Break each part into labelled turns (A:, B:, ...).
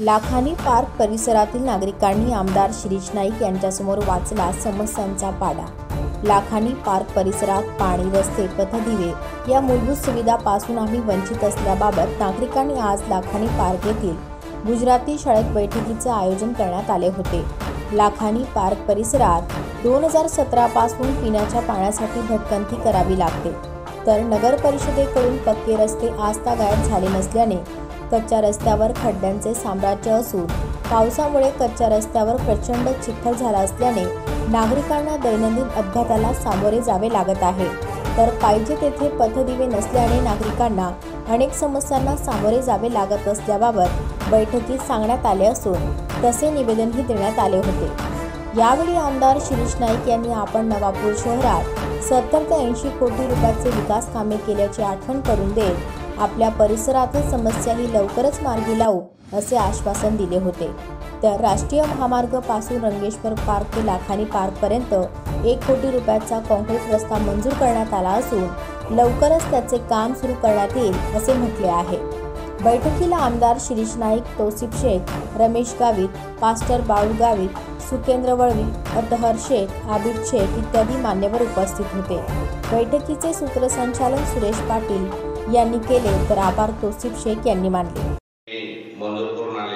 A: Lakhani park परिसरातील नागरिकांनी आमदार शिरीष नाईक यांच्यासमोर वाचला समस्यांचा पाढा। लाखानी पार्क परिसरात पाणी, रस्ते, पथदिवे या मूलभूत सुविधांपासून आम्ही वंचित असल्याबाबत नागरिकांनी आज लाखानी पार्क येथील गुजराती शाळेत बैठकीचे आयोजन करण्यात आले होते। लाखानी पार्क परिसरात 2017 पासून पिण्याच्या पाण्यासाठी भटकंती करावी लागते, तर नगर परिषदेकडून पक्के रस्ते आजतागायत झाले नसल्याने कच्च्या रस्त्यावर खड्ड्यांचे साम्राज्य असून पावसामुळे कच्च्या रस्त्यावर प्रचंड चिखल झाला असल्याने नागरिकांना दैनंदिन अपघाताला सामोरे जावे लागत आहे। तर पाहिजे तेथे पथदिवे नसल्याने नागरिकांना अनेक समस्यांना सामोरे जावे लागत असल्याबाबत बैठकीत सांगण्यात आले असून तसे निवेदनही देण्यात आले होते। यावेळी आमदार शिरीष नाईक यांनी आपण नवापूर शहरात 70 ते 80 कोटी रुपयाचे विकास कामे केल्याची आठवण करून देत आपल्या परिसरातील समस्याही लवकरच मार्गी लावू असे आश्वासन दिले होते। तर राष्ट्रीय महामार्ग पासून रंगेश्वर पार्क ते लाखानी पार्क पर्यंत 1 कोटी रुपयाचा कॉन्क्रीट रस्ता मंजूर करण्यात आला असून लवकरच त्याचे काम सुरू करण्यात येईल असे म्हटले आहे। बैठकीला आमदार शिरीष नाईक, तौसिफ शेख, रमेश गावित, पास्टर बाळू गावित, सुकेंद्र वळवी, अतहर शेख, आबिद शेख इत्यादी मान्यवर उपस्थित होते। बैठकीचे सूत्रसंचालन सुरेश पाटील यांनी केले, तर आभार तौसिफ शेख यांनी मानले।
B: मंजूर करून आले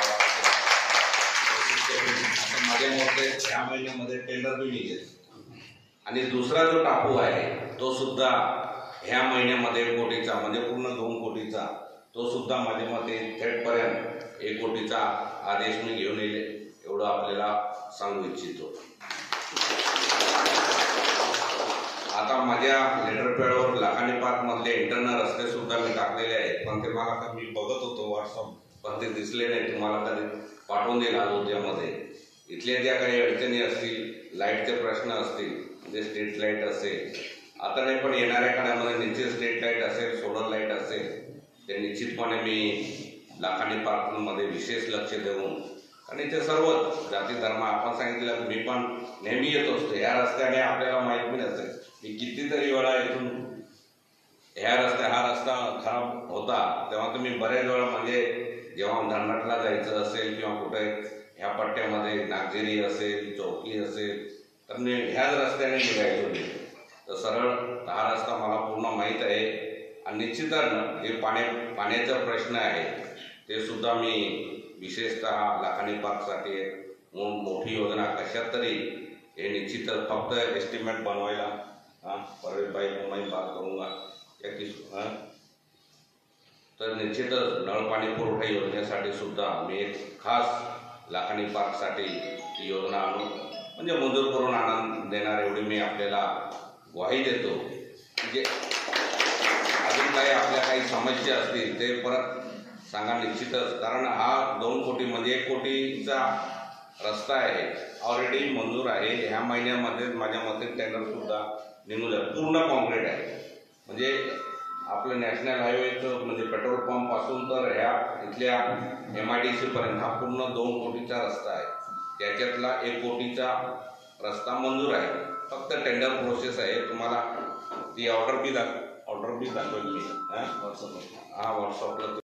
B: माझ्या मते ह्या महिन्यामध्ये टेंडर बी निघेल आणि दुसरा जो टापू आहे तो सुद्धा ह्या महिन्यामध्ये 1 कोटीचा म्हणजे पूर्ण 2 कोटीचा तो सुद्धा माझ्या मते थेटपर्यंत 1 कोटीचा आदेश मी घेऊन येईल एवढं आपल्याला सांगू इच्छितो। आता माझ्या लेटर पॅडवर लाखानी पार्क मधले इंटरनल रस्ते सुद्धा मी टाकलेले आहेत, पण ते मला मी बघत होतो व्हॉट्सअप, पण ते दिसले नाही। तुम्हाला कधी पाठवून देईल अयोध्यामध्ये इथल्या ज्या काही अडचणी असतील, लाईटचे प्रश्न असतील, म्हणजे स्ट्रीट लाईट असेल, आता नाही पण येणाऱ्या काळामध्ये निश्चित स्ट्रीट लाईट असेल, सोलर लाईट असेल, ते निश्चितपणे मी लाखानी पार्कमध्ये विशेष लक्ष देऊन आणि ते सर्व जाती धर्म आपण सांगितलं मी पण नेहमी येत असतो ह्या रस्त्याने आपल्याला माहीत बी नसेल मी कितीतरी वेळा इथून हा रस्ता खराब होता तेव्हा तुम्ही बऱ्याच वेळा म्हणजे जेव्हा धरणाटला जायचं असेल किंवा कुठे ह्या पट्ट्यामध्ये नागझिरी असेल, चौकी असेल, तर मी ह्याच रस्त्याने निघायचो मी। तर सरळ हा रस्ता मला पूर्ण माहीत आहे आणि निश्चितच जे पाण्याचा प्रश्न आहे ते सुद्धा मी विशेषतः लाखानी पार्कसाठी मोठी योजना कशात तरी हे निश्चितच फक्त एस्टिमेट बनवायला परवेश भाई को मैं बात करूँगा या तर निश्चितच नळ पाणी पुरवठा योजनेसाठी सुद्धा मी एक खास लाखानी पार्कसाठी ही योजना आणून म्हणजे मंजूर करून आनंद देणार एवढी मी आपल्याला ग्वाही देतो। म्हणजे अजून काही समस्या असतील ते परत सांगा निश्चितच, कारण हा 2 कोटी म्हणजे 1 कोटीचा रस्ता आहे ऑलरेडी मंजूर आहे। ह्या महिन्यामध्ये माझ्या मते टेंडर सुद्धा निघून जाईल, पूर्ण कॉन्क्रीट आहे। म्हणजे आपलं नॅशनल हायवेचं म्हणजे पेट्रोल पंप पासून तर ह्या इथल्या MIDC पर्यंत हा पूर्ण 2 कोटीचा रस्ता आहे। त्याच्यातला 1 कोटीचा रस्ता मंजूर आहे, फक्त टेंडर प्रोसेस आहे। तुम्हाला ती ऑर्डर बी दाखवेल मी व्हॉट्सअपला।